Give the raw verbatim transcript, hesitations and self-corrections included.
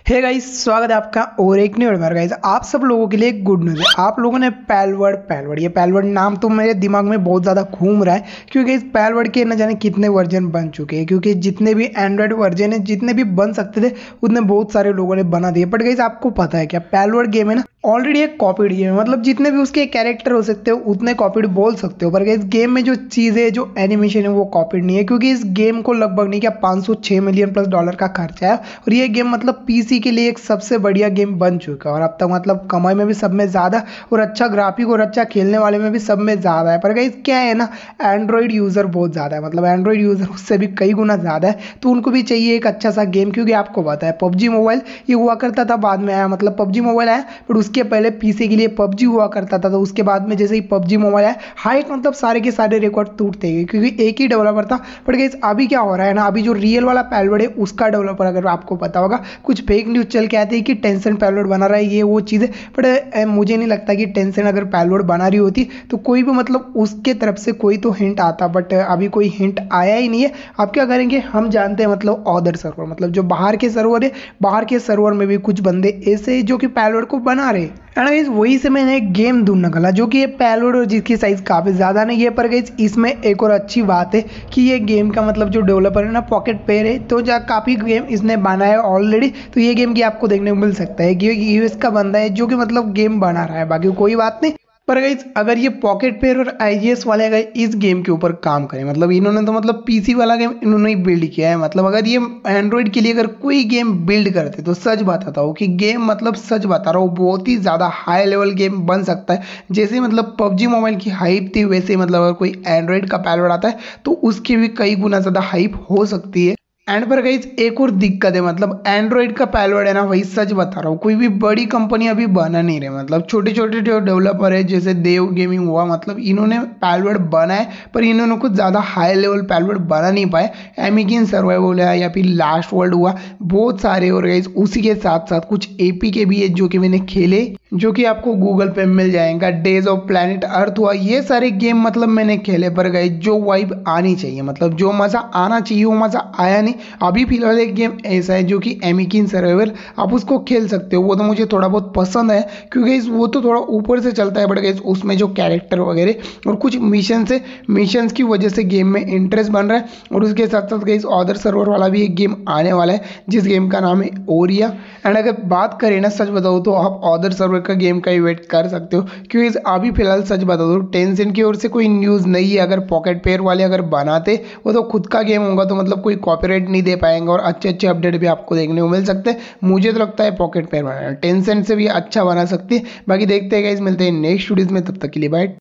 Hey guys, स्वागत है आपका और एक न्यू वीडियो में। गाइस आप सब लोगों के लिए एक गुड न्यूज़ है। आप लोगों ने पैलवर्ड पैलवर्ड ये पैलवर्ड नाम तो मेरे दिमाग में बहुत ज़्यादा घूम रहा है, क्योंकि इस पैलवर्ड के न जाने कितने वर्जन बन चुके हैं। क्योंकि जितने भी एंड्रॉयड वर्जन है, जितने भी बन सकते थे उतने बहुत सारे लोगों ने बना दिए। बट गाइस आपको पता है क्या, पैलवर्ड गेम है ना, ऑलरेडी एक कॉपीड गेम है। मतलब जितने भी उसके कैरेक्टर हो सकते हो उतने कॉपीड बोल सकते हो, पर इस गेम में जो चीज़ें, जो एनिमेशन है वो कॉपीड नहीं है। क्योंकि इस गेम को लगभग नहीं क्या पाँच सौ छह मिलियन प्लस डॉलर का खर्चा है, और ये गेम मतलब पीसी के लिए एक सबसे बढ़िया गेम बन चुका है। और अब तक मतलब कमाई में भी सब में ज़्यादा, और अच्छा ग्राफिक और अच्छा खेलने वाले में भी सब में ज़्यादा है। पर गाइस क्या है ना, एंड्रॉयड यूज़र बहुत ज़्यादा है। मतलब एंड्रॉयड यूज़र उससे भी कई गुना ज़्यादा है, तो उनको भी चाहिए एक अच्छा सा गेम। क्योंकि आपको पता है पबजी मोबाइल ये हुआ करता था, बाद में आया, मतलब पबजी मोबाइल आया, पर उसके पहले पीसी के लिए पबजी हुआ करता था। तो उसके बाद में जैसे ही पबजी मोबाइल आया, हाइट मतलब सारे के सारे रिकॉर्ड टूटते गए, क्योंकि एक ही डेवलपर था। बट गाइस अभी क्या हो रहा है ना, अभी जो रियल वाला पैलवर्ड है उसका डेवलपर, अगर आपको पता होगा, कुछ फेक न्यूज़ चल के आती है कि टेंशन पैलवर्ड बना रहा है, ये वो चीज़ है। बट मुझे नहीं लगता कि टेंशन अगर पैलवर्ड बना रही होती तो कोई भी मतलब उसके तरफ से कोई तो हिंट आता। बट अभी कोई हिंट आया ही नहीं है। आप क्या करेंगे, हम जानते हैं मतलब अदर सर्वर, मतलब जो बाहर के सर्वर है, बाहर के सर्वर में भी कुछ बंदे ऐसे जो कि पैलवर्ड को बना रहे हैं। गाइस वही से मैंने एक गेम ढूंढ निकाला जो कि ये पैलवर्ड और जिसकी साइज काफ़ी ज़्यादा नहीं है। पर गाइस इसमें एक और अच्छी बात है कि ये गेम का मतलब जो डेवलपर है ना, पॉकेट पेयर है, तो जा काफ़ी गेम इसने बनाया है ऑलरेडी। तो ये गेम की आपको देखने को मिल सकता है कि यूएस का बंदा है जो कि मतलब गेम बना रहा है। बाकी कोई बात नहीं। पर गाइस अगर ये पॉकेट पेयर और आईजीएस वाले अगर इस गेम के ऊपर काम करें, मतलब इन्होंने तो मतलब पीसी वाला गेम इन्होंने ही बिल्ड किया है। मतलब अगर ये एंड्रॉयड के लिए अगर कोई गेम बिल्ड करते तो सच बताता हूँ कि गेम, मतलब सच बता रहा हूँ, बहुत ही ज़्यादा हाई लेवल गेम बन सकता है। जैसे मतलब पबजी मोबाइल की हाइप थी, वैसे मतलब अगर कोई एंड्रॉयड का पैलवर्ड आता है तो उसकी भी कई गुना ज़्यादा हाइप हो सकती है। एंड पर गाइस एक और दिक्कत है, मतलब एंड्रॉयड का पैलवर्ड है ना, वही सच बता रहा हूँ, कोई भी बड़ी कंपनी अभी बना नहीं रहे। मतलब छोटे छोटे जो डेवलपर है, जैसे देव गेमिंग हुआ, मतलब इन्होंने पैलवर्ड बना है, पर इन्होंने कुछ ज़्यादा हाई लेवल पैलवर्ड बना नहीं पाए। एमिकिन सर्वाइवल है या फिर लास्ट वर्ल्ड हुआ, बहुत सारे। और गाइस उसी के साथ साथ कुछ एपी के भी है जो कि मैंने खेले, जो कि आपको गूगल पे मिल जाएगा। डेज ऑफ प्लैनेट अर्थ हुआ, ये सारे गेम मतलब मैंने खेले। पर गाइस जो वाइब आनी चाहिए, मतलब जो मज़ा आना चाहिए वो मज़ा आया नहीं। अभी फिलहाल एक गेम ऐसा है जो कि एमिकिन सर्वाइवल, आप उसको खेल सकते हो, वो तो मुझे थोड़ा बहुत पसंद है, क्योंकि वो तो थोड़ा ऊपर से चलता है। बट गाइस उसमें जो कैरेक्टर वगैरह और कुछ मिशन से मिशंस की वजह से गेम में इंटरेस्ट बन रहा है। और उसके साथ साथ गाइस अदर सर्वर वाला भी एक गेम आने वाला है, जिस गेम का नाम है ओरिया। एंड अगर बात करें ना, सच बताऊँ तो आप अदर सर्वर का गेम का ही वेट कर सकते हो, क्योंकि अभी फिलहाल सच बता दो टेंशन की ओर से कोई न्यूज़ नहीं है। अगर पॉकेट पेयर वाले अगर बनाते, वो तो खुद का गेम होगा, तो मतलब कोई कॉपीराइट नहीं दे पाएंगे और अच्छे अच्छे अपडेट भी आपको देखने को मिल सकते हैं। मुझे तो लगता है पॉकेट पेयर बनाना टेंशन से भी अच्छा बना सकती है। बाकी देखते हैं गाइस, मिलते हैं नेक्स्ट वीडियोस में, तब तक के लिए बाय।